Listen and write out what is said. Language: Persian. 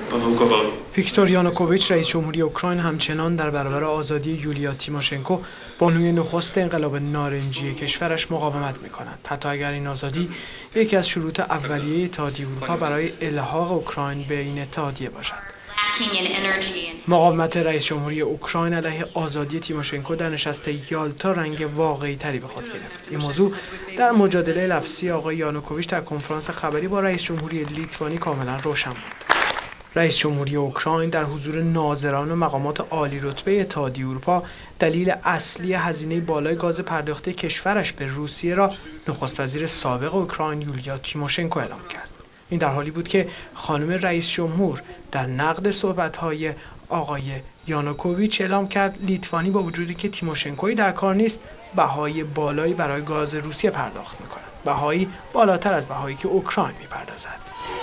ویکتور یانوکوویچ رئیس جمهوری اوکراین همچنان در برابر آزادی یولیا تیموشنکو بانوی نخست انقلاب نارنجی کشورش مقاومت می‌کند، حتی اگر این آزادی یکی از شروط اولیه اتحادیه اروپا برای الحاق اوکراین به این اتحادیه باشد. مقاومت رئیس جمهوری اوکراین علیه آزادی تیموشنکو در نشست یالتا رنگ واقعی تری به خود گرفت. این موضوع در مجادله لفظی آقای یانوکوویچ در کنفرانس خبری با رئیس جمهوری لیتوانی کاملا روشن بود. رئیس جمهوری اوکراین در حضور ناظران و مقامات عالی رتبه اتحادیه اروپا دلیل اصلی هزینه بالای گاز پرداختی کشورش به روسیه را نخست وزیر سابق اوکراین یولیا تیموشنکو اعلام کرد. این در حالی بود که خانم رئیس جمهور در نقد صحبت‌های آقای یانوکوویچ اعلام کرد لیتوانی با وجودی که تیموشنکویی در کار نیست، بهای بالایی برای گاز روسیه پرداخت می‌کند. بهایی بالاتر از بهایی که اوکراین می‌پردازد.